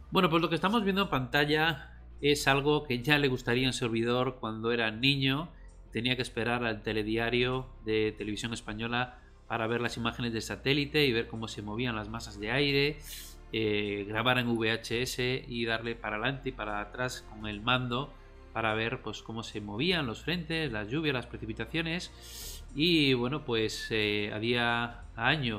Bueno, pues lo que estamos viendo en pantalla es algo que ya le gustaría a un servidor cuando era niño. Tenía que esperar al telediario de Televisión Española para ver las imágenes del satélite y ver cómo se movían las masas de aire, grabar en VHS y darle para adelante y para atrás con el mando para ver pues cómo se movían los frentes, las lluvias, las precipitaciones. Y bueno, pues a día a año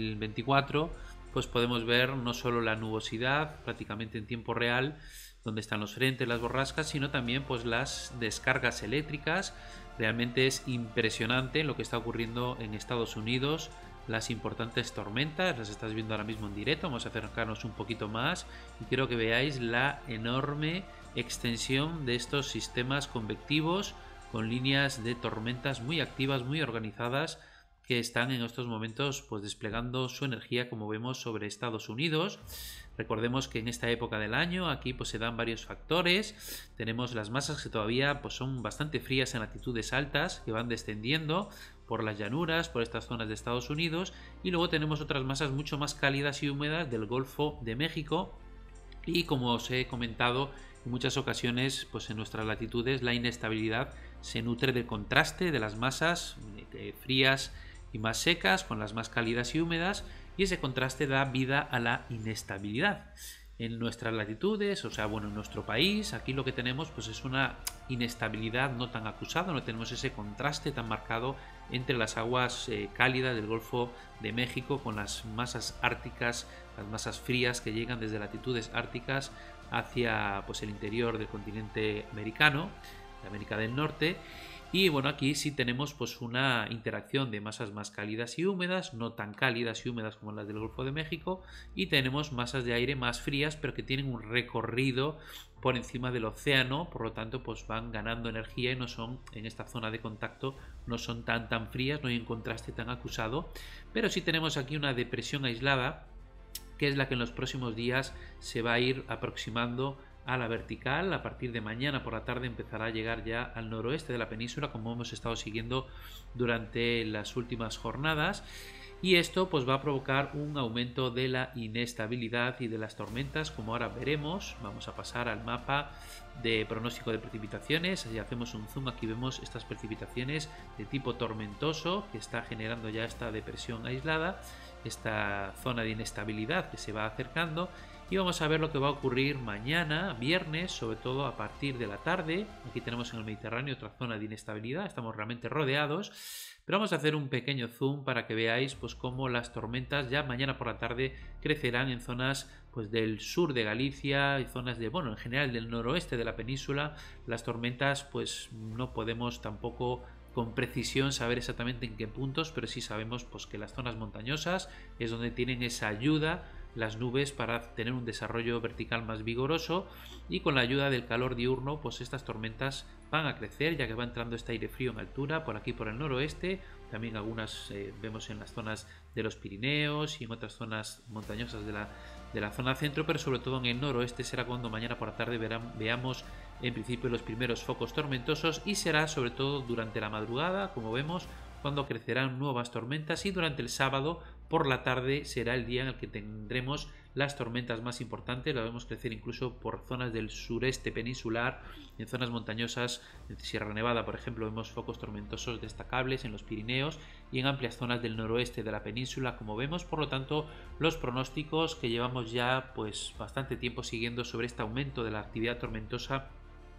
2024 pues podemos ver no solo la nubosidad prácticamente en tiempo real, donde están los frentes, las borrascas, sino también pues las descargas eléctricas. Realmente es impresionante lo que está ocurriendo en Estados Unidos, las importantes tormentas, las estás viendo ahora mismo en directo. Vamos a acercarnos un poquito más y quiero que veáis la enorme extensión de estos sistemas convectivos con líneas de tormentas muy activas, muy organizadas, que están en estos momentos pues desplegando su energía, como vemos, sobre Estados Unidos. Recordemos que en esta época del año aquí pues se dan varios factores. Tenemos las masas que todavía pues son bastante frías en latitudes altas, que van descendiendo por las llanuras, por estas zonas de Estados Unidos, y luego tenemos otras masas mucho más cálidas y húmedas del Golfo de México. Y como os he comentado en muchas ocasiones, pues en nuestras latitudes la inestabilidad se nutre del contraste de las masas frías y más secas con las más cálidas y húmedas, y ese contraste da vida a la inestabilidad. En nuestras latitudes, o sea, bueno, en nuestro país, aquí lo que tenemos pues es una inestabilidad no tan acusada, no tenemos ese contraste tan marcado entre las aguas cálidas del Golfo de México con las masas árticas, las masas frías que llegan desde latitudes árticas hacia pues el interior del continente americano, de América del Norte. Y bueno, aquí sí tenemos pues una interacción de masas más cálidas y húmedas, no tan cálidas y húmedas como las del Golfo de México, y tenemos masas de aire más frías, pero que tienen un recorrido por encima del océano, por lo tanto pues van ganando energía y no son, en esta zona de contacto, no son tan frías, no hay un contraste tan acusado, pero sí tenemos aquí una depresión aislada, que es la que en los próximos días se va a ir aproximando a la vertical. A partir de mañana por la tarde empezará a llegar ya al noroeste de la península, como hemos estado siguiendo durante las últimas jornadas, y esto pues va a provocar un aumento de la inestabilidad y de las tormentas, como ahora veremos. Vamos a pasar al mapa de pronóstico de precipitaciones. Si hacemos un zoom, aquí vemos estas precipitaciones de tipo tormentoso que está generando ya esta depresión aislada, esta zona de inestabilidad que se va acercando. Y vamos a ver lo que va a ocurrir mañana, viernes, sobre todo a partir de la tarde. Aquí tenemos en el Mediterráneo otra zona de inestabilidad, estamos realmente rodeados. Pero vamos a hacer un pequeño zoom para que veáis pues cómo las tormentas ya mañana por la tarde crecerán en zonas pues del sur de Galicia y zonas de, bueno, en general del noroeste de la península. Las tormentas pues no podemos tampoco con precisión saber exactamente en qué puntos, pero sí sabemos pues que las zonas montañosas es donde tienen esa ayuda las nubes para tener un desarrollo vertical más vigoroso, y con la ayuda del calor diurno pues estas tormentas van a crecer, ya que va entrando este aire frío en altura por aquí por el noroeste. También algunas vemos en las zonas de los Pirineos y en otras zonas montañosas de la zona centro, pero sobre todo en el noroeste será cuando mañana por la tarde veamos en principio los primeros focos tormentosos, y será sobre todo durante la madrugada, como vemos, cuando crecerán nuevas tormentas, y durante el sábado por la tarde será el día en el que tendremos las tormentas más importantes. La vemos crecer incluso por zonas del sureste peninsular, en zonas montañosas de Sierra Nevada, por ejemplo, vemos focos tormentosos destacables en los Pirineos y en amplias zonas del noroeste de la península, como vemos. Por lo tanto, los pronósticos que llevamos ya pues bastante tiempo siguiendo sobre este aumento de la actividad tormentosa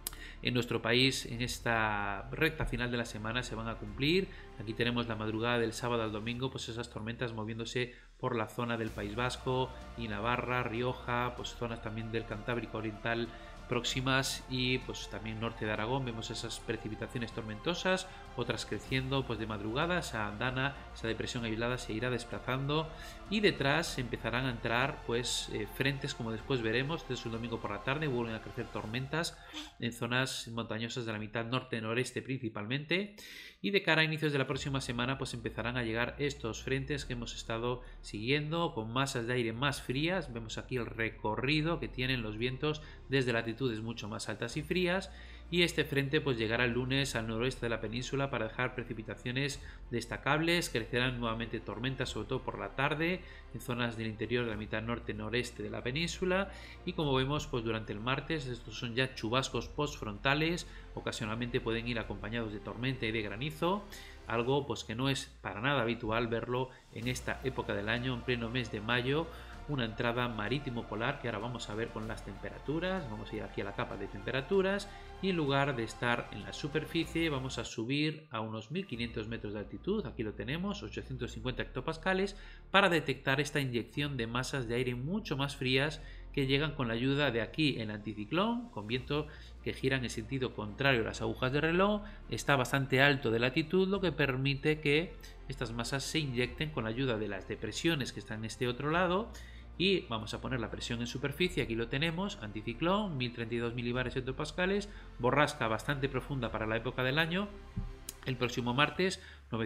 en nuestro país en esta recta final de la semana se van a cumplir. Aquí tenemos la madrugada del sábado al domingo, pues esas tormentas moviéndose por la zona del País Vasco y Navarra, Rioja, pues zonas también del Cantábrico Oriental próximas, y pues también norte de Aragón vemos esas precipitaciones tormentosas, otras creciendo pues de madrugada. Esa andana, esa depresión aislada se irá desplazando, y detrás empezarán a entrar pues frentes, como después veremos. Desde el domingo por la tarde vuelven a crecer tormentas en zonas montañosas de la mitad norte-noreste principalmente, y de cara a inicios de la próxima semana pues empezarán a llegar estos frentes que hemos estado siguiendo con masas de aire más frías. Vemos aquí el recorrido que tienen los vientos desde latitud latitudes mucho más altas y frías, y este frente pues llegará el lunes al noroeste de la península para dejar precipitaciones destacables. Crecerán nuevamente tormentas, sobre todo por la tarde, en zonas del interior de la mitad norte-noreste de la península, y como vemos pues durante el martes estos son ya chubascos postfrontales, ocasionalmente pueden ir acompañados de tormenta y de granizo, algo pues que no es para nada habitual verlo en esta época del año, en pleno mes de mayo. Una entrada marítimo polar que ahora vamos a ver con las temperaturas. Vamos a ir aquí a la capa de temperaturas y en lugar de estar en la superficie vamos a subir a unos 1500 metros de altitud, aquí lo tenemos, 850 hectopascales, para detectar esta inyección de masas de aire mucho más frías que llegan con la ayuda de aquí el anticiclón, con viento que gira en el sentido contrario a las agujas de reloj. Está bastante alto de latitud, lo que permite que estas masas se inyecten con la ayuda de las depresiones que están en este otro lado. Y vamos a poner la presión en superficie, aquí lo tenemos, anticiclón, 1032 milibares hectopascales, borrasca bastante profunda para la época del año. El próximo martes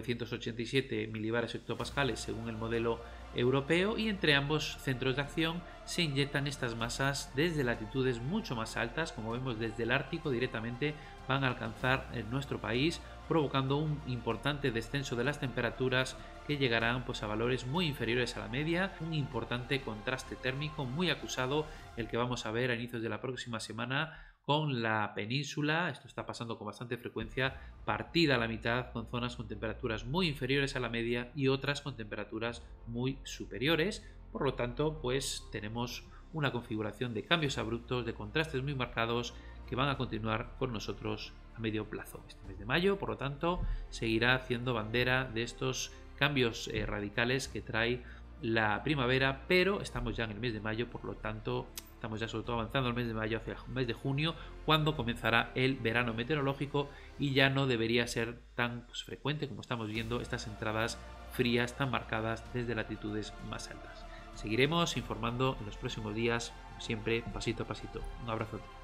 987 milibares hectopascales según el modelo europeo, y entre ambos centros de acción se inyectan estas masas desde latitudes mucho más altas, como vemos desde el Ártico directamente van a alcanzar nuestro país, provocando un importante descenso de las temperaturas que llegarán pues a valores muy inferiores a la media. Un importante contraste térmico muy acusado el que vamos a ver a inicios de la próxima semana con la península. Esto está pasando con bastante frecuencia, partida a la mitad, con zonas con temperaturas muy inferiores a la media y otras con temperaturas muy superiores. Por lo tanto, pues tenemos una configuración de cambios abruptos, de contrastes muy marcados que van a continuar con nosotros a medio plazo. Este mes de mayo, por lo tanto, seguirá haciendo bandera de estos cambios radicales que trae la primavera, pero estamos ya en el mes de mayo, por lo tanto estamos ya sobre todo avanzando el mes de mayo hacia el mes de junio, cuando comenzará el verano meteorológico y ya no debería ser tan frecuente como estamos viendo estas entradas frías tan marcadas desde latitudes más altas. Seguiremos informando en los próximos días, como siempre, pasito a pasito. Un abrazo.